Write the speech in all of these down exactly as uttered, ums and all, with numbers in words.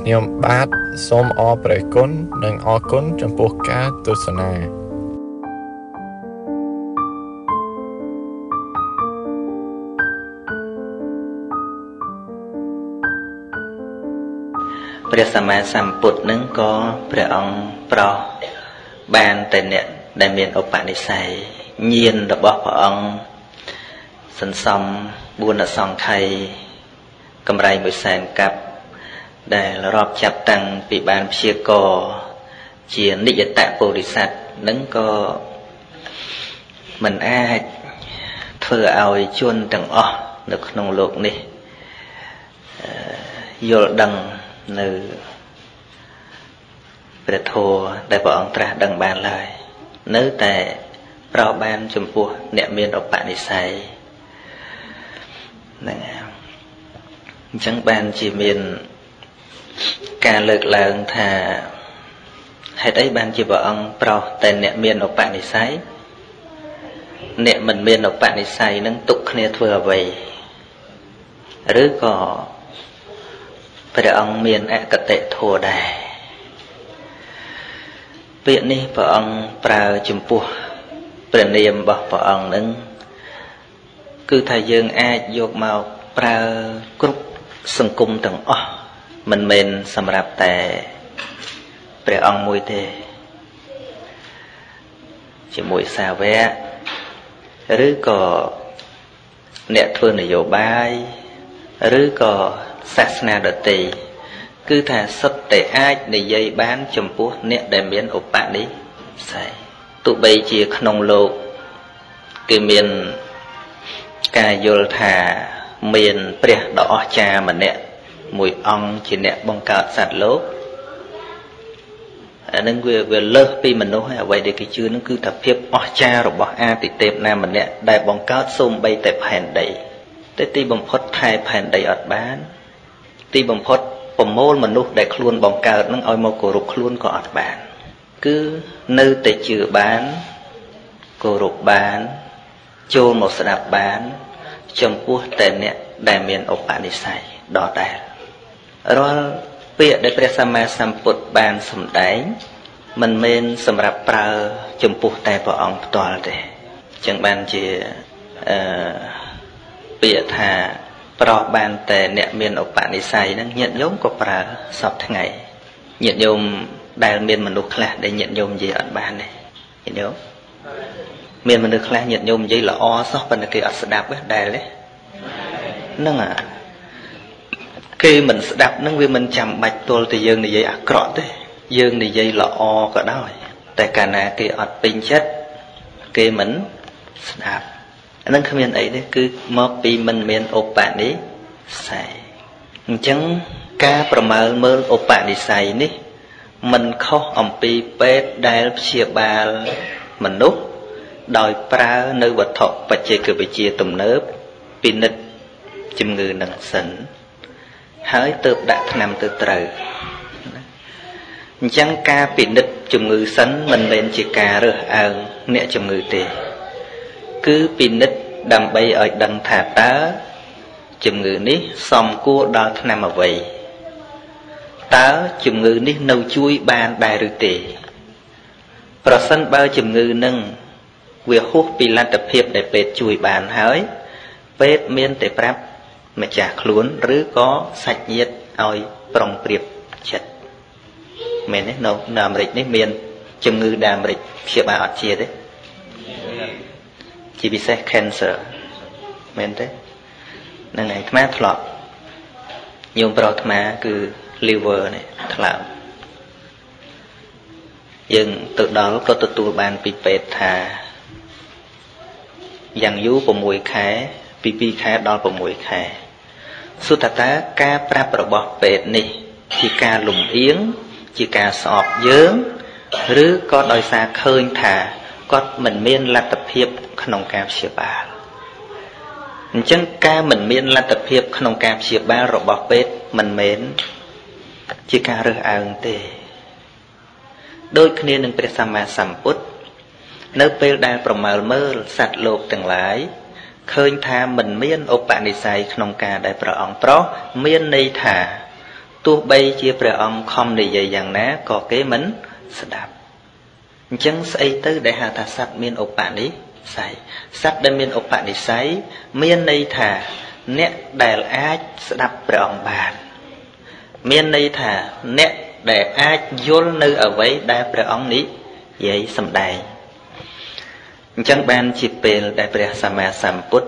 ខ្ញុំបាទសូមអរព្រះគុណនិងអរគុណចំពោះការទស្សនាព្រះសម្មាសម្ពុទ្ធនឹងក៏ព្រះអង្គប្រោសបានតែអ្នកដែលមានឧបនិស្ស័យញាណរបស់ព្រះអង្គសន្សំបួនអសង្ខ័យកម្រៃមួយសែនកាប់ដែលរាប់ចាប់តាំងពីបានព្យាករជានិយតពុរិស័ទនឹងក៏មិនអាចធ្វើឲ្យជនទាំងអស់នៅក្នុងលោកនេះយល់ដឹងនៅព្រះធម៌ដែលព្រះអង្គត្រាស់ដឹងបានឡើយនៅតែប្រោសបានចំពោះអ្នកមានឧបនិស្ស័យហ្នឹងអញ្ចឹងបានជាមានការលើកឡើងថាហេតុអីបានជាព្រះអង្គប្រោសតែអ្នកមានឧបនិស្ស័យអ្នកមិនមានឧបនិស្ស័យនឹងទុកគ្នាធ្វើអ្វីឬក៏ព្រះអង្គមានអកតេធម៌ដែរពាក្យនេះព្រះអង្គប្រើចំពោះព្រះនាមរបស់ព្រះអង្គនឹងគឺថាយើងអាចយកមកប្រើគ្រប់សង្គមទាំងអស់មិនមែនសម្រាប់តែព្រះអង្គមួយទេជាមួយសាវកឬក៏អ្នកធ្វើនយោបាយឬក៏សាសនាដទៃគឺថាសុទ្ធតែអាចនិយាយបានចំពោះអ្នកដែលមានឧបនិស្ស័យទោះបីជាក្នុងលោកគេមានការយល់ថាមានព្រះដ៏អស្ចារ្យម្នាក់មួយអង្គជាអ្នកបង្កើតសត្វលោកអានឹងវាវាលើសពីមនុស្សហើយអ្វីដែលគេជឿនឹងគឺថាភាពអស្ចារ្យរបស់អាទិទេពណាម្នាក់ដែលបង្កើតសូម្បីតែផែនដីតែទីបំផុតថែផែនដីអត់បានទីបំផុតប្រមូលមនុស្សដែលខ្លួនបង្កើតនឹងឲ្យមកគោរពខ្លួនក៏អត់បានគឺនៅតែជឿបានគោរពបានចូលមកស្ដាប់បានចំពោះតែអ្នកដែលមានឧបនិស្ស័យដដែលរាល់ពាក្យដែលព្រះសម្មាសម្ពុទ្ធបានសម្ដែងមិនមែនសម្រាប់ប្រើចំពោះតែព្រះអង្គផ្ទាល់ទេអញ្ចឹងបានជាអឺពាក្យថាប្រោសបានតែអ្នកមានឧបនិស្ស័យហ្នឹងញាតិញោមក៏ប្រើសពថ្ងៃញាតិញោមដែលមានមនុស្សខ្លះដែលញាតិញោមនិយាយអត់បានទេញាតិញោមមានមនុស្សខ្លះញាតិញោមនិយាយល្អសោះប៉ុន្តែគេអត់ស្ដាប់ទេដែលទេហ្នឹងអាគេមិនស្ដាប់ហ្នឹងវាមិនចាំបាច់ទល់តែយើងនិយាយអាក្រក់ទេយើងនិយាយល្អក៏ដោយតែកាលណាគេអត់ពេញចិត្តគេមិនស្ដាប់អានឹងគ្មានអីទេគឺមកពីមិនមានឧបនិស្ស័យអញ្ចឹងការប្រមើលមើលឧបនិស្ស័យនេះមិនខុសអំពីពេទ្យដែលព្យាបាលមនុស្សដោយប្រើនៅវត្ថុបច្ចេកវិទ្យាទំនើបពិនិត្យជំងឺនឹងសិនហើយទើបដាក់ថ្នាំទៅត្រូវអញ្ចឹងការពិនិត្យជំងឺសិនមិនមែនជាការរើសអើងអ្នកជំងឺទេគឺពិនិត្យដើម្បីឲ្យដឹងថាតើជំងឺនេះសមគួរដល់ថ្នាំអ្វីតើជំងឺនេះនៅជួយបានដែរឬទេប្រសិនបើជំងឺនឹងវាហួសពីលទ្ធភាពដែលពេទ្យជួយបានហើយពេទ្យមានតែប្រាប់ម្ចាស់ខ្លួនឬក៏សាច់ញាតិឲ្យប្រុងប្រៀបចិត្តមែនទេនៅនៅអាមេរិកនេះមានជំងឺដែលអាមេរិកព្យាបាលអត់ជាទេជាពិសេស cancer មែនទេហ្នឹងហើយអាត្មាធ្លាប់ញោមប្រុសអាត្មាគឺ liver នេះថ្លើមយើងទៅដល់ក៏ទទួលបានពីពេទ្យថាយ៉ាងយូរ6ខែពី2ខែដល់6ខែសុទ្ធតែការប្រាប់របស់ពេទ្យនេះជាការលំអៀងជាការស្អប់យើងឬក៏ដោយសារឃើញថាគាត់មិនមានលទ្ធភាពក្នុងការព្យាបាលអញ្ចឹងការមិនមានលទ្ធភាពក្នុងការព្យាបាលរបស់ពេទ្យមិនមែនជាការរើសអើងទេដូចគ្នានឹងព្រះសម្មាសម្ពុទ្ធនៅពេលដែលប្រមើលមើលសត្វលោកទាំងឡាយឃើញថាមិនមានឧបនិស្ស័យក្នុងការដែលព្រះអង្គប្រោសមានន័យថាទោះបីជាព្រះអង្គខំនិយាយយ៉ាងណាក៏គេមិនស្ដាប់អញ្ចឹងស្អីទៅដែលហៅថាសត្វមានឧបនិស្ស័យសត្វដែលមានឧបនិស្ស័យមានន័យថាអ្នកដែលអាចស្ដាប់ព្រះអង្គបានមានន័យថាអ្នកដែលអាចយល់នៅអ្វីដែលព្រះអង្គនិយាយសម្ដែងអញ្ចឹងបានជាពេលដែលព្រះសម្មាសម្ពុទ្ធ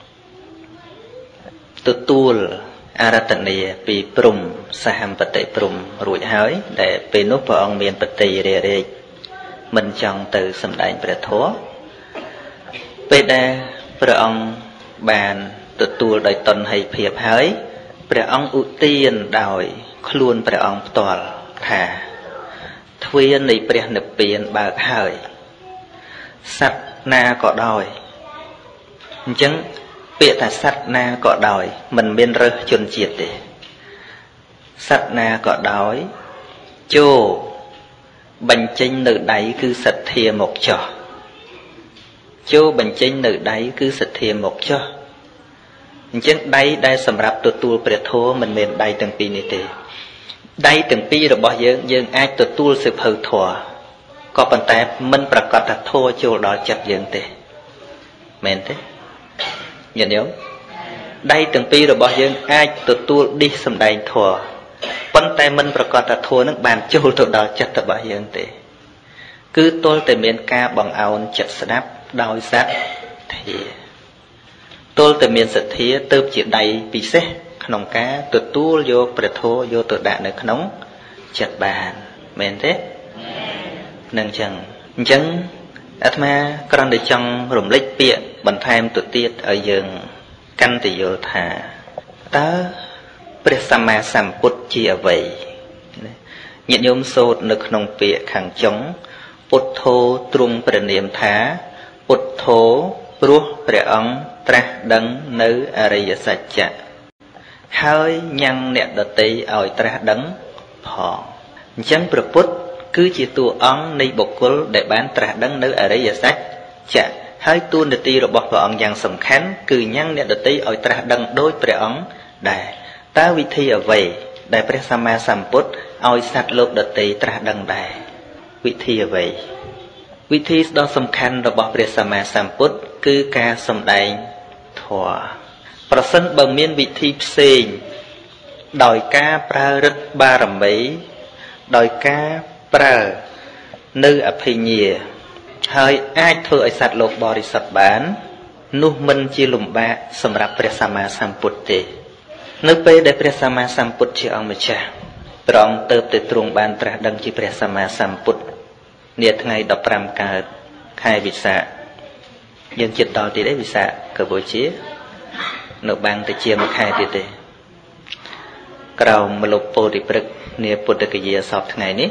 ទទួលអារតនីពីព្រំសហមបតិព្រំរួចហើយដែលពេលនោះព្រះអង្គមានបតិរារែកមិនចង់ទៅសម្ដែងព្រះធម៌ពេលដែលព្រះអង្គបានទទួលដោយតណ្ហិភាពហើយព្រះអង្គឧទានដោយខ្លួនព្រះអង្គផ្ទាល់ថាទ្វារនៃព្រះនិព្វានបើកហើយសត្វណាក៏ដោយអញ្ចឹងពាក្យថាសត្វណាក៏ដោយមិនមានរើសជនជាតិទេសត្វណាក៏ដោយចូលបញ្ចេញនៅដៃគឺសទ្ធាមកចោះចូលបញ្ចេញនៅដៃគឺសទ្ធាមកចោះអញ្ចឹងដៃដែលសម្រាប់ទទួលព្រះធម៌មិនមែនដៃទាំងពីរនេះទេដៃទាំងពីររបស់យើងយើងអាចទទួលសិភៅធម៌ក៏ប៉ុន្តែមិនប្រកាសថាធម៌ចូលដល់ចិត្តយើងទេមែនទេញាតិញោមដៃទាំងពីររបស់យើងអាចទទួលឌីសសម្ដែងធម៌ប៉ុន្តែមិនប្រកាសថាធម៌នឹងបានចូលទៅដល់ចិត្តរបស់យើងទេគឺទល់តែមានការបង្អោនចិត្តស្ដាប់ដោយសទ្ធាទល់តែមានសទ្ធាទើបជាដៃពិសេសក្នុងការទទួលយកព្រះធម៌យកទៅដាក់នៅក្នុងចិត្តបានមែនទេនឹងអញ្ចឹងអញ្ចឹងអាត្មាគ្រាន់តែចង់រំលេចពាក្យបន្ថែមទៅទៀតឲ្យយើងកាន់តែយល់ថាតើព្រះសម្មាសម្ពុទ្ធជាអ្វីញាតិញោមសូត្រនៅក្នុងពាក្យខាងចុងពុទ្ធោទ្រង់ព្រះនាមថាពុទ្ធោព្រោះព្រះអង្គត្រាស់ដឹងនៅអរិយសច្ចៈហើយញ៉ាំងអ្នកដទៃឲ្យត្រាស់ដឹងផងអញ្ចឹងព្រះពុទ្ធគឺជាតួអង្គនៃបុគ្គលដែលបានត្រាស់ដឹងនៅអរិយសច្ចៈហើយតួនាទីរបស់ព្រះអង្គយ៉ាងសំខាន់គឺញ៉ាំងអ្នកដទៃឲ្យត្រាស់ដឹងដោយព្រះអង្គដែរតើវិធីអ្វីដែលព្រះសម្មាសម្ពុទ្ធឲ្យសត្វលោកដទៃត្រាស់ដឹងដែរវិធីអ្វីវិធីដ៏សំខាន់របស់ព្រះសម្មាសម្ពុទ្ធគឺការសម្ដែងធម៌ប្រសិនបើមានវិធីផ្សេងដោយការប្រើឫទ្ធិបារមីដោយការប្រើនៅអភិញ្ញាហើយអាចធ្វើឲ្យសត្វលោកបរិសុទ្ធបាននោះមិនជាលំបាកសម្រាប់ព្រះសម្មាសម្ពុទ្ធទេនៅពេលដែលព្រះសម្មាសម្ពុទ្ធជាអង្គម្ចាស់ព្រះអង្គទៅតែទ្រង់បានត្រាស់ដឹងជាព្រះសម្មាសម្ពុទ្ធនាថ្ងៃដប់ប្រាំកើតខែវិសាខយើងជិតដល់ទីនេះវិសាខបូជានៅបាំងទៅជាមួយខែទៀតទេក្រោមមលុបពោធិព្រឹក្សនាពុទ្ធគយាសពថ្ងៃនេះ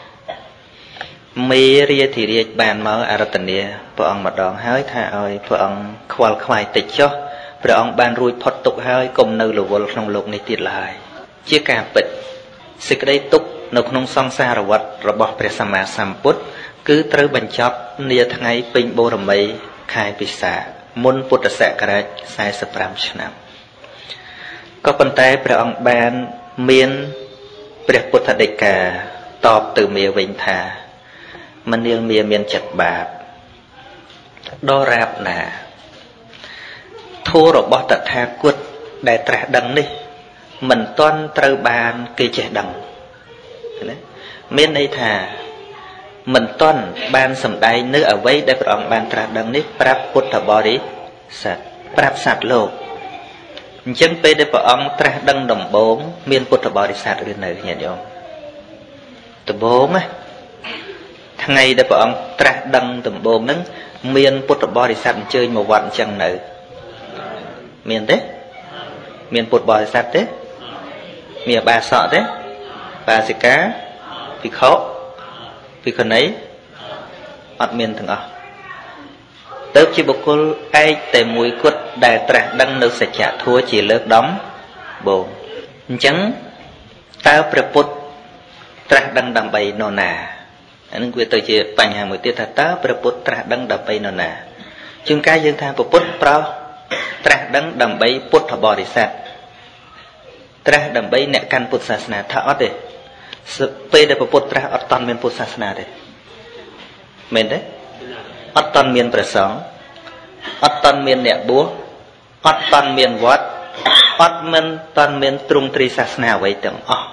មេរាធិរាជបានមកអារាធនាព្រះអង្គម្ដងហើយថាឲ្យព្រះអង្គខ្វល់ខ្វាយតិចចុះព្រះអង្គបានរួចផុតទុក្ខហើយកុំនៅរវល់ក្នុងលោកនេះទៀតឡើយជាការពិតសេចក្តីទុក្ខនៅក្នុងសង្សារវដ្តរបស់ព្រះសម្មាសម្ពុទ្ធគឺត្រូវបញ្ចប់នាថ្ងៃពេញបូរមីខែពិសាខមុនពុទ្ធសករាជសែសិបប្រាំឆ្នាំក៏ប៉ុន្តែព្រះអង្គបានមានព្រះពុទ្ធដីកាតបទៅមេវិញថាមនាលមាមានចិត្តបាបដរាបណាធម៌របស់តថាគតដែលត្រាស់ដឹងនេះមិនទាន់ត្រូវបានគេចេះដឹងណាមានន័យថាមិនទាន់បានសម្ដែងនៅអ្វីដែលព្រះអង្គបានត្រាស់ដឹងនេះប្រាប់ពុទ្ធបរិស័ទប្រាប់សត្វលោកអញ្ចឹងពេលដែលព្រះអង្គត្រាស់ដឹងដំបូងមានពុទ្ធបរិស័ទឬនៅញាតិញោមដំបូងណាថ្ងៃដែលព្រះអង្គត្រាស់ដឹងដំបូងហ្នឹងមានពុទ្ធបរិស័ទអញ្ជើញមកវត្តអញ្ចឹងនៅមានទេមានពុទ្ធបរិស័ទទេមានបាសកទេបាសិកាភិក្ខុភិក្ខុនីអត់មានទាំងអស់ទៅជាបុគ្គលឯកតែមួយគត់ដែលត្រាស់ដឹងនៅសច្ចធម៌ជាលើកដំបូងអញ្ចឹងតើព្រះពុទ្ធត្រាស់ដឹងដើម្បីនរណាអានឹងវាទៅជាបញ្ហាមួយទៀតថាតើព្រះពុទ្ធត្រាស់ដឹងដើម្បីនរណាជាងកាយយើងថាព្រះពុទ្ធប្រោសត្រាស់ដឹងដើម្បីពុទ្ធបរិស័ទ Tra đầm bay nẹt căn Phật sát na thà ớt đấy về để Phật tra ớt toàn miền Phật sát na đấy miền đấy ớt toàn miền Phật sống ớt toàn miền nẹt búa ớt toàn miền vót ớt miền toàn miền trung tri sát na vậy tưởng ọ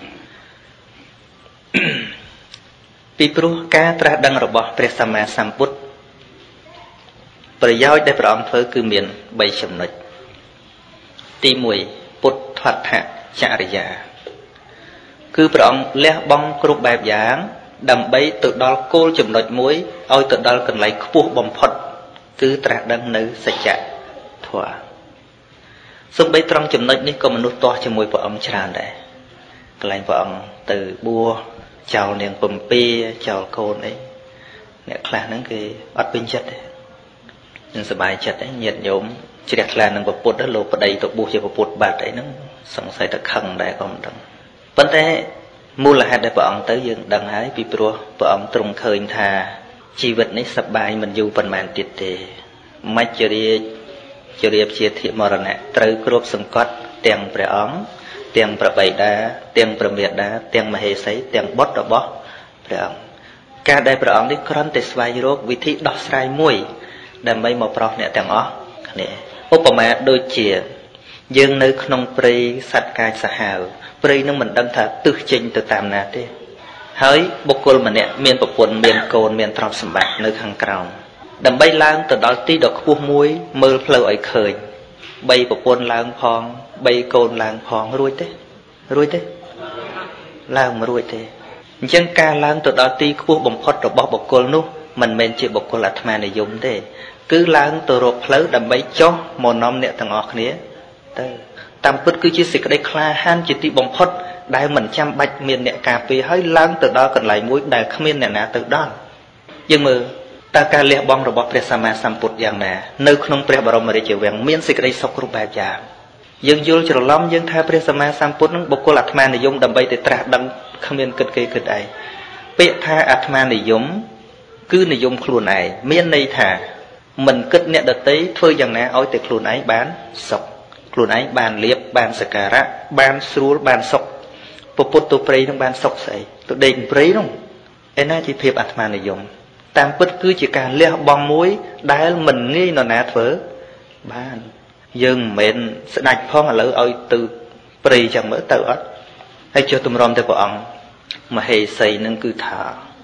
ពីព្រោះការត្រាស់ដឹងរបស់ព្រះសម្មាសម្ពុទ្ធប្រយោជន៍ដែលព្រះអង្គធ្វើគឺមានបីចំណុចទីមួយពុទ្ធដ្ឋចរិយាគឺព្រះអង្គលះបង់គ្រប់បែបយ៉ាងដើម្បីទៅដល់គោលចំណុចមួយឲ្យទៅដល់កន្លែងខ្ពស់បំផុតគឺត្រាស់ដឹងនៅសច្ចធម៌សូម្បីត្រង់ចំណុចនេះក៏មនុស្សទាស់ជាមួយព្រះអង្គច្រើនដែរកន្លែងព្រះអង្គទៅបួសចោលនាងពំពាចោលកូនអីអ្នកខ្លះហ្នឹងគេអត់ពេញចិត្តទេនឹងសប្បាយចិត្តទេញាតិញោមជ្រះថ្លានឹងពុទ្ធលោកប្តីទៅបួសជាពុទ្ធបាត់អីហ្នឹងសង្ស័យតែខឹងដែរក៏មិនដឹងប៉ុន្តែមូលហេតុដែលព្រះអង្គទៅយើងដឹងហើយពីព្រោះព្រះអង្គទ្រង់ឃើញថាជីវិតនេះសប្បាយមិនយូរប៉ុន្មានទៀតទេមច្ចរាជជរាបជាធិមរណៈត្រូវគ្រប់សង្កត់ទាំងព្រះអង្គទាំងប្របីតាទាំងប្រមេតាទាំងមហេសីទាំងបុត្ររបស់ព្រះអង្គការដែលព្រះអង្គនេះគ្រាន់តែស្វែងរកវិធីដោះស្រាយមួយដើម្បីមកប្រោសអ្នកទាំងអស់គ្នាឧបមាដូចជាយើងនៅក្នុងព្រៃសត្វកាចសាហាវព្រៃនឹងមិនដឹងថាទិសចេញទៅតាមណាទេហើយបុគ្គលម្នាក់មានប្រពន្ធមានកូនមានទ្រព្យសម្បត្តិនៅខាងក្រោមដើម្បីឡើងទៅដល់ទីដ៏ខ្ពស់មួយមើលផ្លូវឲ្យឃើញបីប្រពន្ធឡើងផងបីកូនឡើងផងរួចទេរួចទេឡើងមិនរួចទេអញ្ចឹងការឡើងទៅដល់ទីខ្ពស់បំផុតរបស់បុគ្គលនោះមិនមែនជាបុគ្គលអាត្មានិយមទេគឺឡើងទៅរកផ្លូវដើម្បីចុះមកនាំអ្នកទាំងអស់គ្នាទៅតាមពិតគឺជាសេចក្តីក្លាហានជាទីបំផុតដែលមិនចាំបាច់មានអ្នកការពារហើយឡើងទៅដល់កន្លែងមួយដែលគ្មានអ្នកណាទៅដល់យើងមើលតើការលះបង់របស់ព្រះសម្មាសម្ពុទ្ធយ៉ាងណានៅក្នុងព្រះបរមរាជវាំងមានសេចក្តីសុខគ្រប់បែបយ៉ាងយើងយល់ច្រឡំយើងថាព្រះសម្មាសម្ពុទ្ធនឹងបុគ្គលអាត្មានិយមដើម្បីទៅត្រាស់ដឹងគ្មានគិតគេគិតឯងពាក្យថាអាត្មានិយមគឺនិយមខ្លួនឯងមានន័យថាមិនគិតអ្នកដទៃធ្វើយ៉ាងណាឲ្យតែខ្លួនឯងបានសុខខ្លួនឯងបានលៀបបានសក្ការៈបានស្រួលបានសុខពុទ្ធទៅព្រៃនឹងបានសុខស្អីទៅដេកព្រៃនោះឯណាជាភាពអាត្មានិយមតាមពិតគឺជាការលះបង់មួយដែលមិនងាយនរណាធ្វើបានយើងមិនមែនស្ដាច់ផងឥឡូវឲ្យទៅព្រៃចឹងមើលទៅអត់ហើយចុះទម្រាំទៅព្រះអង្គមហេសីនឹងគឺថា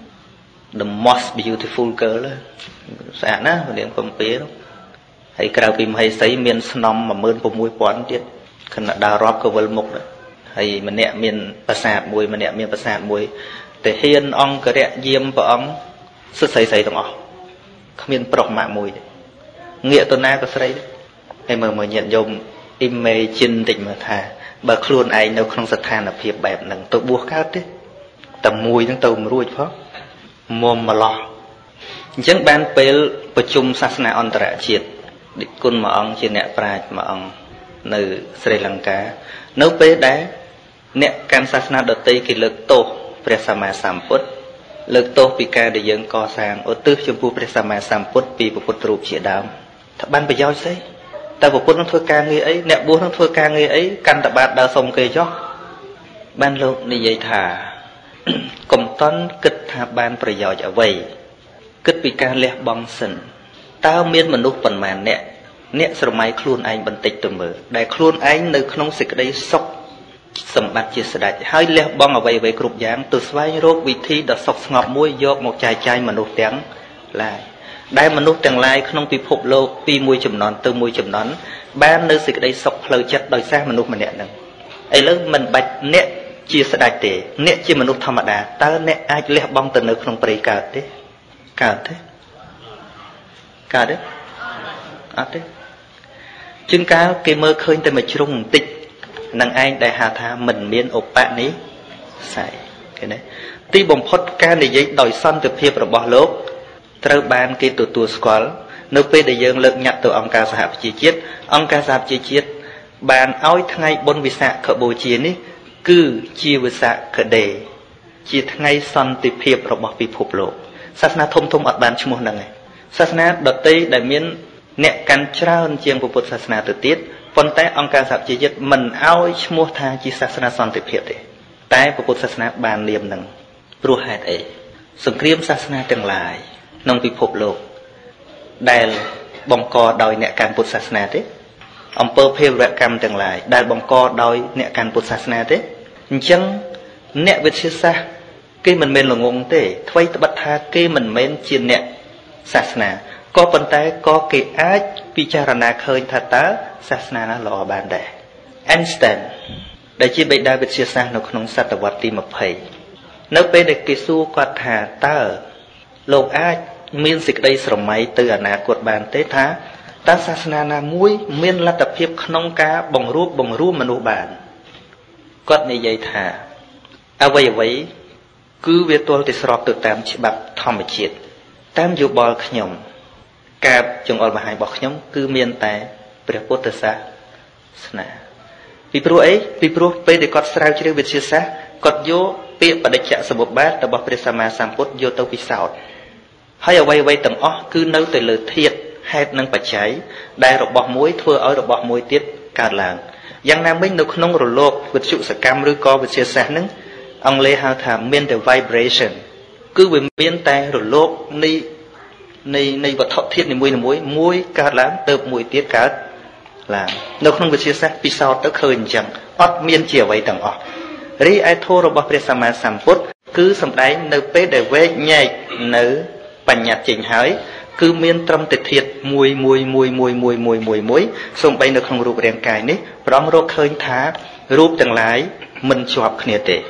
the most beautiful girl ស្អាតណាស់នាងពំពានោះហើយក្រៅពីមហេសីមានស្នំ một nghìn sáu trăm ទៀតខណៈដើររាប់ក៏វិលមុខដែរហើយម្នាក់មានប្រាសាទមួយម្នាក់មានប្រាសាទមួយតែហ៊ានអង្គរៈយាមព្រះអង្គសិទ្ធិស្រីៗទាំងអស់គ្មានប្រុសម៉ាក់មួយទេងាកទៅណាក៏ស្រីដែរហើយមើលមើលញាតិញោម imagine តិចមើលថាបើខ្លួនឯងនៅក្នុងស្ថានភាពបែបហ្នឹងទៅបួសកើតទេតែមួយហ្នឹងទៅមិនរួចផងមុំម្លោះអញ្ចឹងបានពេលប្រជុំសាសនាអន្តរជាតិដឹកគុណមួយអង្គជាអ្នកប្រាជ្ញមួយអង្គនៅស្រីលង្កានៅពេលដែលអ្នកកាន់សាសនាដទៃគេលើកទោសព្រះសម្មាសម្ពុទ្ធលើកទោសពីការដែលយើងកសាងឧទ្ទិសចំពោះព្រះសម្មាសម្ពុទ្ធពីពុទ្ធរូបជាដើមថាបានប្រយោជន៍ស្អីតើពុទ្ធនឹងធ្វើការងារអីអ្នកបួសនឹងធ្វើការងារអីកាន់តែបាតដើរសុំគេចុះបានលោកនិយាយថាកុំតន់គិតថាបានប្រយោជន៍អ្វីគិតពីការលះបង់សិនតើមានមនុស្សប៉ុន្មានអ្នកអ្នកស្រមៃខ្លួនឯងបន្តិចទៅមើលដែលខ្លួនឯងនៅក្នុងសេចក្តីសុខសម្បត្តិជាស្ដេចហើយលះបង់អ្វីអ្វីគ្រប់យ៉ាងទៅស្វែងរកវិធីដ៏សុខស្ងប់មួយយកមកចែកចាយមនុស្សទាំងឡាយដែលមនុស្សទាំងឡាយក្នុងពិភពលោកពីមួយចំនួនទៅមួយចំនួនបាននៅសេចក្តីសុខផ្លូវចិត្តដោយសារមនុស្សម្នាក់ហ្នឹងឥឡូវមិនបាច់អ្នកជាស្ដេចទេអ្នកជាមនុស្សធម្មតាតើអ្នកអាចលះបង់ទៅនៅក្នុងព្រៃកើតទេកើតទេកើតទេអត់ទេជាងកាលគេមើលឃើញតែមួយជ្រុងបន្តិចនឹងឯងដែលហៅថាមិនមានឧបនិស្ស័យឃើញទេទីបំផុតការនិយាយដោយសន្តិភាពរបស់លោកត្រូវបានគេទទួលស្គាល់នៅពេលដែលយើងលើកញ៉ាត់ទៅអង្គការសហប្រជាជាតិអង្គការសហប្រជាជាតិបានឲ្យថ្ងៃបុណ្យវិសាខបូជានេះគឺជាវិសាខដេជាថ្ងៃសន្តិភាពរបស់ពិភពលោកសាសនាធំធំអត់បានឈ្មោះហ្នឹងឯងសាសនាដទៃដែលមានអ្នកកាន់ច្រើនជាងពុទ្ធសាសនាទៅទៀតប៉ុន្តែអង្គការសហជីវជាតិមិនឲ្យឈ្មោះថាជាសាសនាសន្តិភាពទេតែពុទ្ធសាសនាបាននាមនឹងព្រោះហេតុអីសង្គ្រាមសាសនាទាំងឡាយក្នុងពិភពលោកដែលបង្កដោយអ្នកកាន់ពុទ្ធសាសនាទេអំពើភេរវកម្មទាំងឡាយដែលបង្កដោយអ្នកកាន់ពុទ្ធសាសនាទេអញ្ចឹងអ្នកវិទ្យាសាស្ត្រគេមិនមែនល្ងងទេថ្មីត្បិតថាគេមិនមែនជាអ្នកសាសនាក៏ប៉ុន្តែក៏គេអាចពិចារណាឃើញថាតើសាសនាណាល្អបានដែរ Einstein ដែលជាបេតាវិទ្យាសាស្ត្រនៅក្នុងសតវត្សទីยี่สิบនៅពេលដែលគេសួរគាត់ថាតើលោកអាចមានសេចក្តីស្រមៃទៅអនាគតបានទេថាតើសាសនាណាមួយមានលទ្ធភាពក្នុងការបង្រួបបង្រួមមនុស្សបានគាត់និយាយថាអ្វីអ្វីគឺវាទាល់តែស្របទៅតាមច្បាប់ធម្មជាតិតាមយោបល់ខ្ញុំការចង្អុលបង្ហាញរបស់ខ្ញុំគឺមានតែព្រះពុទ្ធសាសនាពីព្រោះអីពីព្រោះពេលដែលគាត់ស្រាវជ្រាវវិទ្យាសាស្ត្រគាត់យកពាក្យបដិច្ចសមុប្បាតរបស់ព្រះសម្មាសម្ពុទ្ធយកទៅពិសោធន៍ហើយអ្វីអ្វីទាំងអស់គឺនៅតែលើធាតុហេតុនិងបច្ច័យដែលរបស់មួយធ្វើឲ្យរបស់មួយទៀតកើតឡើងយ៉ាងណាមិញនៅក្នុងរលកវិទ្យុសកម្មឬក៏វិទ្យាសាស្ត្រហ្នឹងអង់គ្លេសហៅថាមានតែ vibration គឺវាមានតែរលកនៃនៃនៃវត្ថុធាតុនីមួយៗមួយកើតឡើងទៅមួយទៀតកើតឡើងនៅក្នុងវិទ្យាសាស្ត្រពិសោធន៍ទៅឃើញអញ្ចឹងអត់មានជាអ្វីទាំងអស់រីឯធម៌របស់ព្រះសម្មាសម្ពុទ្ធគឺសម្ដែងនៅពេលដែលវែកញែកនៅបញ្ញត្តិចេញហើយគឺមានត្រឹមតែធាតុមួយមួយមួយមួយមួយមួយមួយមួយសូម្បីនៅក្នុងរូបរាងកាយនេះព្រះអង្គរកឃើញថារូបទាំងឡាយមិនជាប់គ្នាទេ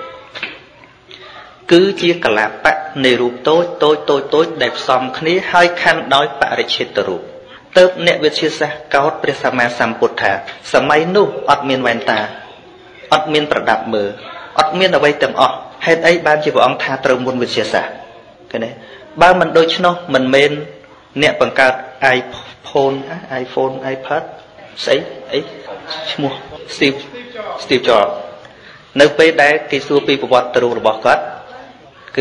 គឺជាកលាបៈនៃរូបតូចតូចតូចតូចដែលផ្សំគ្នាហើយខណ្ឌដោយបរិច្ឆេទរូបទើបអ្នកវិទ្យាសាស្ត្រកោតព្រះសម្មាសម្ពុទ្ធថាសម័យនោះអត់មានវ៉ែនតាអត់មានប្រដាប់មើលអត់មានអ្វីទាំងអស់ហេតុអីបានជាព្រះអង្គថាត្រូវមុនវិទ្យាសាស្ត្រឃើញទេបើមិនដូច្នោះមិនមែនអ្នកបង្កើត iPhone iPhone iPad ស្អីអីឈ្មោះ Steve Steve Jobs នៅពេលដែលគេសួរពីប្រវត្តិរូបរបស់គាត់គឺ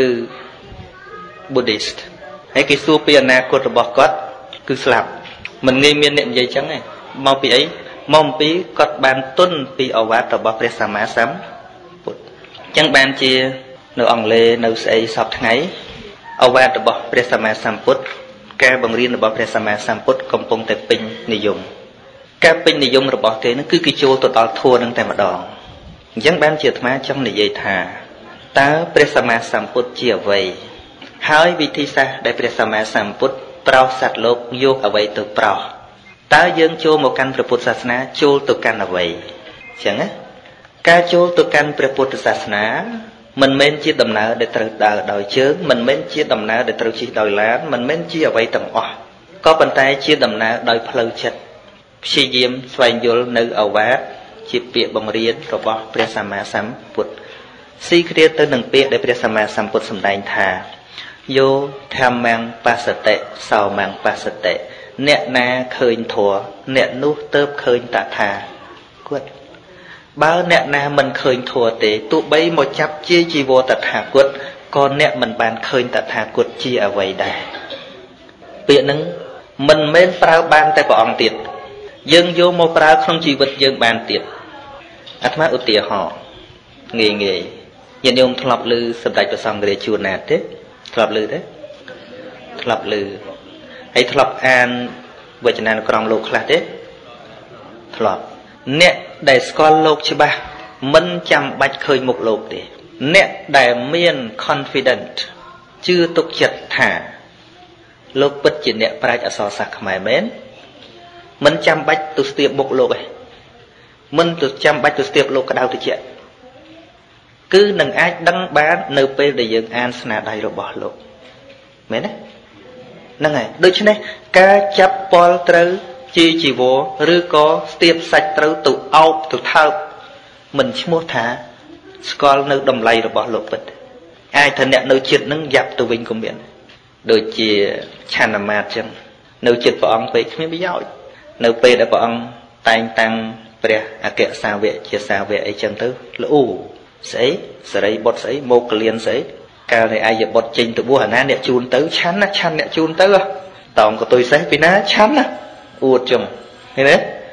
Buddhist ហើយគេសួរពីអនាគតរបស់គាត់គឺស្លាប់មិនងាយមានអ្នកនិយាយចឹងទេមកពីអីមកអំពីគាត់បានទុនពីឱវាទរបស់ព្រះសម្មាសម្ពុទ្ធអញ្ចឹងបានជានៅអង់គ្លេសនៅស្អីសពថ្ងៃឱវាទរបស់ព្រះសម្មាសម្ពុទ្ធការបង្រៀនរបស់ព្រះសម្មាសម្ពុទ្ធកំពុងតែពេញនិយមការពេញនិយមរបស់គេនឹងគឺគេចូលទៅដល់ធម៌នឹងតែម្ដងអញ្ចឹងបានជាអាត្មាចង់និយាយថាតើព្រះសម្មាសម្ពុទ្ធជាអ្វីហើយវិធីសាស្ត្រដែលព្រះសម្មាសម្ពុទ្ធប្រោសសត្វលោកយកអ្វីទៅប្រោសតើយើងចូលមកកាន់ព្រះពុទ្ធសាសនាចូលទៅកាន់អ្វីអញ្ចឹងណាការចូលទៅកាន់ព្រះពុទ្ធសាសនាមិនមែនជាដំណើរដែលត្រូវដើរដោយជើងមិនមែនជាដំណើរដែលត្រូវជិះដោយឡានមិនមែនជាអ្វីទាំងអស់ក៏ប៉ុន្តែជាដំណើរដោយផ្លូវចិត្តព្យាយាមស្វែងយល់នៅឱវាទជាពាក្យបង្រៀនរបស់ព្រះសម្មាសម្ពុទ្ធស៊ីគ្នាទៅនឹងពាក្យដែលព្រះសម្មាសម្ពុទ្ធសម្ដែងថាយោធម្មំបស្សតិសោមំបស្សតិអ្នកណាឃើញធម៌អ្នកនោះទៅឃើញតថាគតបើអ្នកណាមិនឃើញធម៌ទេទោះបីមកចាប់ជាជីវរតថាគតក៏អ្នកមិនបានឃើញតថាគតជាអ្វីដែរពាក្យហ្នឹងមិនមែនប្រើបានតែព្រះអង្គទៀតយើងយកមកប្រើក្នុងជីវិតយើងបានទៀតអាត្មាឧទាហរណ៍ងាយងាយញាតិញោមធ្លាប់ឮសម្ដេចព្រះសង្ឃរាជជួនណាទេធ្លាប់ឮទេធ្លាប់ឮហើយធ្លាប់អានវចនានុក្រមលោកខ្លះទេធ្លាប់អ្នកដែលស្គាល់លោកច្បាស់មិនចាំបាច់ឃើញមុខលោកទេអ្នកដែលមាន confident ជឿទុកចិត្តថាលោកពិតជាអ្នកប្រាជ្ញអក្សរសាស្ត្រខ្មែរមែនមិនចាំបាច់ទៅស្ទាបមុខលោកទេមិនទៅចាំបាច់ទៅស្ទាបលោកក្តៅតិចគឺនឹងអាចដឹងបាននៅពេលដែលយើងអានស្នាដៃរបស់លោកមែនទេហ្នឹងហើយដូច្នេះការចាប់ពលត្រូវជាជីវរឬក៏ស្ទាបសាច់ត្រូវទៅអោបទៅថើបមិនឈ្មោះថាស្គាល់នៅតម្លៃរបស់លោកពិតអាចថាអ្នកនៅចិត្តហ្នឹងយ៉ាប់ទៅវិញក៏មានដូចជាឆានមាតចឹងនៅចិត្តព្រះអង្គពេកគ្មានប្រយោជន៍នៅពេលដែលព្រះអង្គតែងតាំងព្រះអគ្គសាវកជាសាវកអីចឹងទៅល្អូស្អីសរីបុត្រស្អីមកកលៀនស្អីកាលនៃអាយបុត្រចេញទៅបួសអាណាអ្នកជូនទៅឆាន់ណាឆាន់អ្នកជូនទៅតោងកតុយសេះពីណាឆាន់ណាអួតចឹងឃើញទេ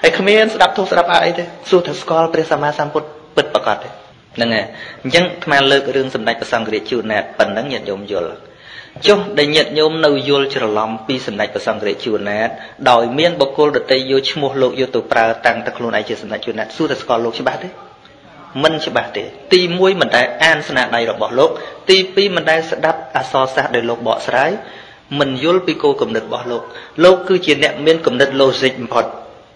ហើយគ្មានស្ដាប់ទោះស្ដាប់អីទេសួរថាស្គាល់ព្រះសម្មាសម្ពុទ្ធពិតប្រាកដទេហ្នឹងហើយអញ្ចឹងអាត្មាលើករឿងសម្ដេចព្រះសង្ឃរាជជួនណាតប៉ុណ្ណឹងញាតិញោមយល់ចុះដែលញាតិញោមនៅយល់ច្រឡំពីសម្ដេចព្រះសង្ឃរាជជួនណាតដោយមានបុគ្គលដទៃយកឈ្មោះលោកយកទៅប្រើតាំងតែខ្លួនឯងជាសម្ដេចជួនណាតសួរថាស្គាល់លោកច្បាស់ទេមិនច្បាស់ទេទីមួយមិនដែលអានស្នាដៃរបស់លោកទីពីរមិនដែលស្ដាប់អក្សរសាស្ត្រដែលលោកបកស្រាយមិនយល់ពីគោលគំនិតរបស់លោកលោកគឺជាអ្នកមានគំនិត logic បំផុត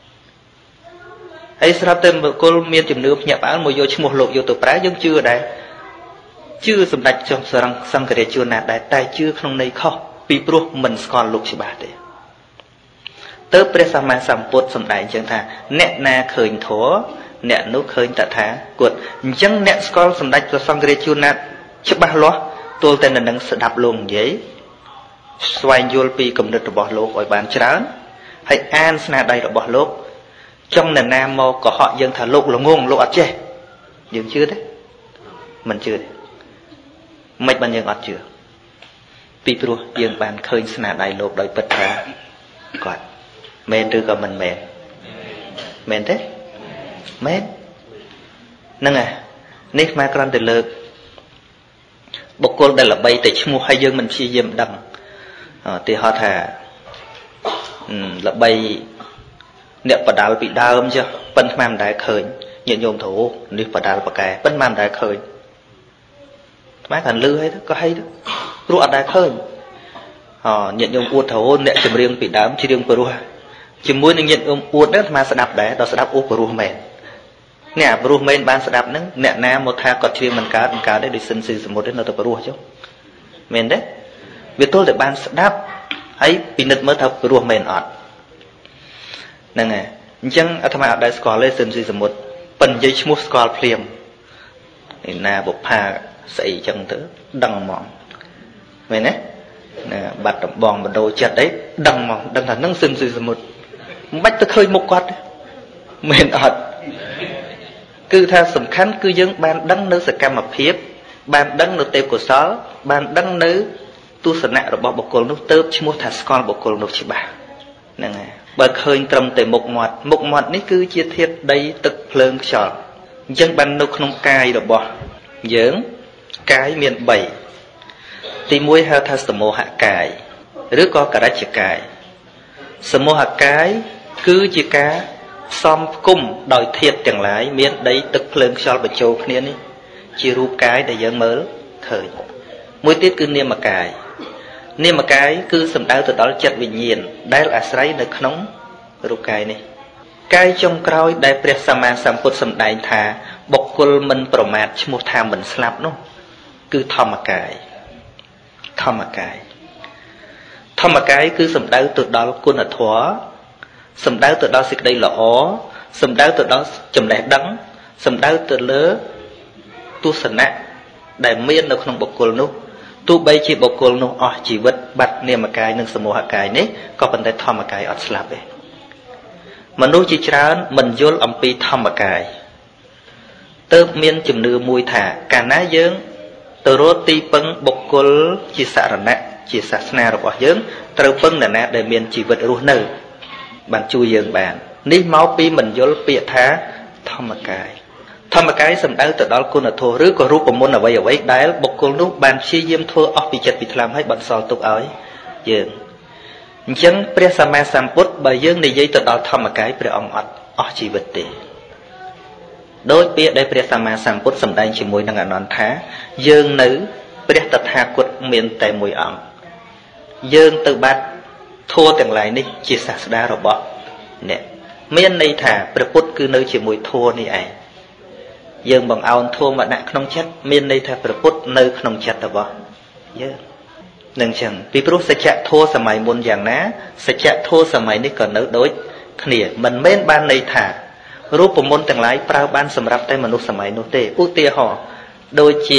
ហើយស្រាប់តែបុគ្គលមានជំនឿភ្ញាក់ផ្អើលមកយកឈ្មោះលោកយកទៅប្រើយើងជឿដែរជឿសម្ដេចចុះសង្ឃរាជជួនណាតដែរតែជឿក្នុងន័យខុសពីព្រោះមិនស្គាល់លោកច្បាស់ទេទើបព្រះសម្មាសម្ពុទ្ធសម្ដែងចឹងថាអ្នកណាឃើញធម៌អ្នកនោះឃើញតថាគតអញ្ចឹងអ្នកស្គាល់សម្ដេចព្រះសង្ឃរាជជួនណាតច្បាស់លាស់ទល់តែនឹងស្ដាប់លោកនិយាយស្វែងយល់ពីគំនិតរបស់លោកឲ្យបានច្រើនហើយអានស្នាដៃរបស់លោកចង់អ្នកណាមកកុហកយើងថាលោកល្ងងលោកអត់ចេះយើងជឿទេមិនជឿទេមិនបានយើងអត់ជឿពីព្រោះយើងបានឃើញស្នាដៃលោកដោយពិតថាគាត់មែនឬក៏មិនមែនមែនទេមែនហ្នឹងហើយនេះមកគ្រាន់តែលើកបុគ្គលដែលល្បីតែឈ្មោះហើយយើងមិនព្យាយាមដឹងទីហោថាល្បីអ្នកបដាល់ពីដើមចុះប៉ិនស្មានមិនដែលឃើញញាតិញោមទៅនេះបដាល់បកែប៉ិនស្មានមិនដែលឃើញស្មានកាន់លឺហើយក៏ហីទៅព្រោះអត់ដែលឃើញអញាតិញោមអួតទៅអ្នកចម្រៀងពីដើមច្រៀងព្រោះជាមួយនឹងញាតិញោមអួតហ្នឹងស្មានស្ដាប់ដែរដល់ស្ដាប់អូព្រោះមែននេះអាព្រោះមែនបានស្ដាប់ហ្នឹងអ្នកណាមកថាគាត់ច្រៀងមិនកើតមិនកើតទេដូចសិនស៊ីសមុទ្រទេនៅតែព្រោះចុះមែនទេវាទល់តែបានស្ដាប់ហើយពិនិត្យមើលថាព្រោះមែនអត់ហ្នឹងហើយអញ្ចឹងអាត្មាអត់ដែលស្គាល់ទេសិនស៊ីសមុទ្រប៉ិននិយាយឈ្មោះស្គាល់ភ្លាមឯណាបុផាស្អីអញ្ចឹងទៅដឹងហ្មងមែនទេណាបាត់ដំបងបដូរចិត្តអីដឹងហ្មងដឹងថាហ្នឹងសិនស៊ីសមុទ្រមិនបាច់ទៅឃើញមុខគាត់មែនអត់គឺថាសំខាន់គឺយើងបានដឹងនៅសកម្មភាពបានដឹងនៅទេពកោសល្យបានដឹងនៅទស្សនៈរបស់បុគ្គលនោះទៅឈ្មោះថាស្គាល់បុគ្គលនោះច្បាស់ហ្នឹងហើយបើឃើញត្រឹមតែមុខមាត់មុខមាត់នេះគឺជាធាតុដីទឹកភ្លើងខ្យល់អញ្ចឹងបាននៅក្នុងកាយរបស់យើងកាយមានបីទីមួយហៅថាសមោហកាយឬក៏ករិជ្ជកាយសមោហកាយគឺជាការផ្សំផ្គុំដោយធាតុទាំងឡាយមានដីទឹកភ្លើងខ្យល់បញ្ចូលគ្នានេះជារូបកាយដែលយើងមើលឃើញមួយទៀតគឺនាមកាយនាមកាយគឺសំដៅទៅដល់ចិត្តវិញ្ញាណដែលអាស្រ័យនៅក្នុងរូបកាយនេះកាយចុងក្រោយដែលព្រះសម្មាសម្ពុទ្ធសម្ដែងថាបុគ្គលមិនប្រមាថឈ្មោះថាមិនស្លាប់នោះគឺធម្មកាយធម្មកាយធម្មកាយគឺសំដៅទៅដល់គុណធម៌សំដៅទៅដល់សេចក្តីល្អសំដៅទៅដល់ចំណេះដឹងសំដៅទៅលើទស្សនៈដែលមាននៅក្នុងបុគ្គលនោះទោះបីជាបុគ្គលនោះអស់ជីវិតបាត់នាមកាយនិងសមោហកាយនេះក៏ប៉ុន្តែធម្មកាយអត់ស្លាប់ទេមនុស្សជាច្រើនមិនយល់អំពីធម្មកាយទើបមានជំនឿមួយថាកាលណាយើងទៅរកទីពឹងបុគ្គលជាសរណៈជាសាសនារបស់យើងត្រូវពឹងនរណាដែលមានជីវិតរស់នៅបានជួយយើងបាននេះមកពីមិនយល់ពាក្យថាធម្មកាយធម្មកាយសំដៅទៅដល់គុណធម៌ឬក៏រូបមន្តអ្វីអ្វីដែលបុគ្គលនោះបានព្យាយាមធ្វើអស់ពីចិត្តពីថ្លើមឲ្យបន្សល់ទុកឲ្យយើងអញ្ចឹងព្រះសម្មាសម្ពុទ្ធបើយើងនិយាយទៅដល់ធម្មកាយព្រះអង្គអត់អស់ជីវិតទេដោយពាក្យដែលព្រះសម្មាសម្ពុទ្ធសម្ដែងជាមួយនឹងអនន្តថាយើងនៅព្រះតថាគតមានតែមួយអង្គយើងទៅបាត់ធម៌ទាំងឡាយនេះជាសាស្តារបស់អ្នកមានន័យថាព្រះពុទ្ធគឺនៅជាមួយធម៌នេះឯងយើងបង្អោនធម៌មកដាក់ក្នុងចិត្តមានន័យថាព្រះពុទ្ធនៅក្នុងចិត្តរបស់យើងនឹងចឹងពីព្រោះសច្ចធម៌សម័យមុនយ៉ាងណាសច្ចធម៌សម័យនេះក៏នៅដូចគ្នាមិនមែនបានន័យថារូបមន្តទាំងឡាយប្រើបានសម្រាប់តែមនុស្សសម័យនោះទេឧទាហរណ៍ដូចជា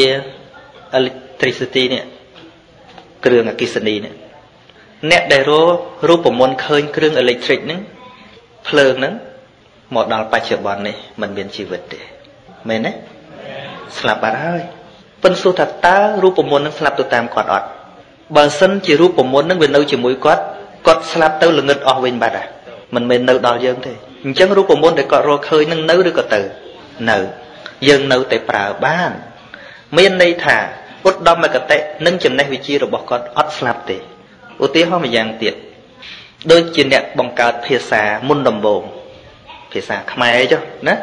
electricity នេះគ្រឿងអគ្គិសនីនេះអ្នកដែលរករូបមន្តឃើញគ្រឿង electric ហ្នឹងភ្លើងហ្នឹងមកដល់បច្ចុប្បន្ននេះมันមានជីវិតទេមែនទេស្លាប់បាត់ហើយប៉ុន្តែសួរថាតើរូបមន្តនឹងស្លាប់ទៅតាមគាត់អត់បើសិនជារូបមន្តនឹងវានៅជាមួយគាត់គាត់ស្លាប់ទៅល្ងឹតអស់វិញបាត់ហ่ะមិនមែននៅដល់យើងទេ chẳng rùa môn để có rùa khơi nâng nấu được có từ nấu dương nấu để bảo ban miền đây thả út đom mà cái tệ nâng chừng này vị trí rồi bỏ con ớt slap tệ ưu tiên hoa mà giang tiệt đôi chuyện đẹp bằng card phía xa môn đồng bồn phía xa không ai cho nè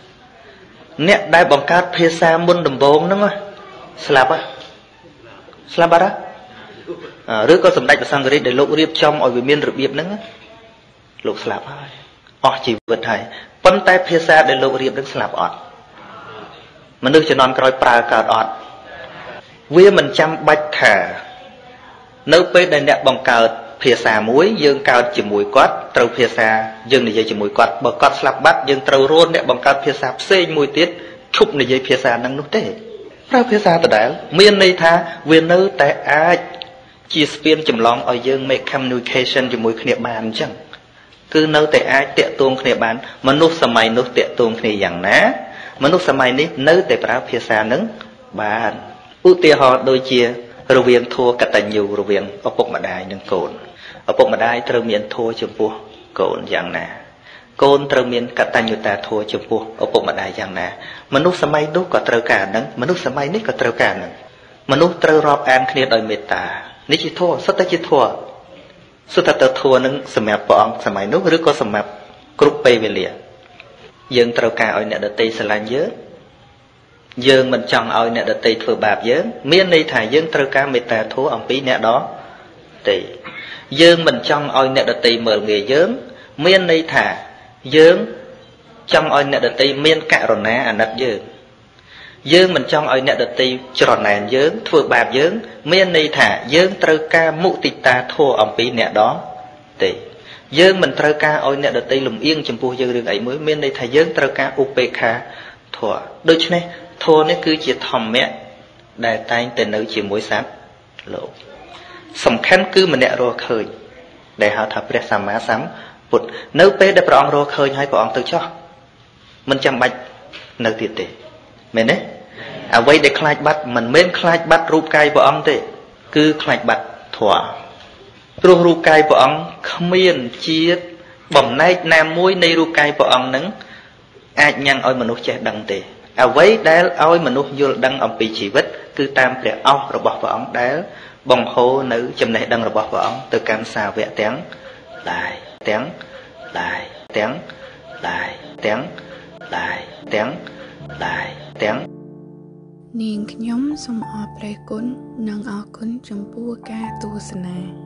nè đại bằng card phía xa môn đồng bồn đúng không slap á slap á đó rứa có sầm đạch và sang cái để lục riệp trong ở miền rượu biệp nâng lục slap thôi ọ chỉ vượt thầy phân tay phía xa để lục riệp đứng slap ọt mà nước cho non coi pra card ọt vì mình chăm bạch thả nếu bây đây nè bằng card phía xa muối dương cao chỉ mũi quát trâu phía xa dương này dây chỉ mũi quát bờ quát slap bắt dương trâu rôn nè bằng card phía xa xây mũi tiết chụp này dây phía xa năng nút thế ra phía xa từ đấy miền này tha viên nữ tại ai chia sẻ chấm lòng ở dương make communication chỉ mũi khné bàn chẳng cứ nấu tại ai tệ tuông khné bàn mà nút sớm mai nút tệ tuông khné dạng ná mà nút sớm mai ní nấu tại ra phía xa nứng bàn ưu tiên họ đôi chia rồi viên thua cả tài nhiều rồi viên ở bụng mà đài nâng cồn ở bụng mà đài trơ miền thua chấm bùa cồn dạng nà cồn trơ miền cả tài nhiều ta thua chấm bùa ở bụng mà đài dạng nà mà nút sớm mai nút có trơ cả nâng mà nút sớm mai ní có trơ cả nâng mà nút trơ rọp an khné đòi mệt ta ní chỉ thua sắp tới chỉ thua sắp tới thua nâng sớm mai bỏng sớm mai nút rứa có sớm mai group bay về liền dương trơ cả ở nè đợt tây sờ lan dớ dương mình chọn ở nè đợt tây thừa bạp dớ miền này thải dương trơ cả mệt ta thua ông pí nè đó thì dương mình chọn ở nè đợt tây mở nghề dớ miền này thả dương trong ở nè đợt tây miền cả rồi nè anh đất dương dương mình chọn ở nè đợt tây tròn nàn dớ thừa bạp dớ miền này thả dương trơ cả mụ tịch ta thua ông pí nè đó thì dương mình trơ cả ở nè đợt tây lùng yên chấm phu dương đường ấy mới miền này thả dương trơ cả upk thua đôi chân này thua nó cứ chỉ thầm mẹ đại tay tên nữ chỉ mũi sát lộ sầm khăn cứ mình nẹt rồi khơi để họ thập ra sắm má sắm bụt nếu bé để bọn rồi khơi hay bọn tự cho mình chăm bạch nơi tiệt tệ mình đấy à vậy để khai bắt mình men khai bắt rụp cay bọn tệ cứ khai bắt thỏa rụp rụp cay bọn không miên chia bầm nay nam muối nay rụp cay bọn nứng ai nhang oi mình nuốt che đằng tệ à vậy để oi mình nuốt vô đằng ông bị chỉ vết cứ tam để ong rồi bỏ vào ong đá bông hô nữ chấm này đằng rồi bỏ vào ong từ cam xào vẽ tiếng lại tiếng lại tiếng lại tiếng lại tiếng lại tiếng នាងខ្ញុំសូមអរព្រគុណនិងអរគុណចំពោះការទស្សនា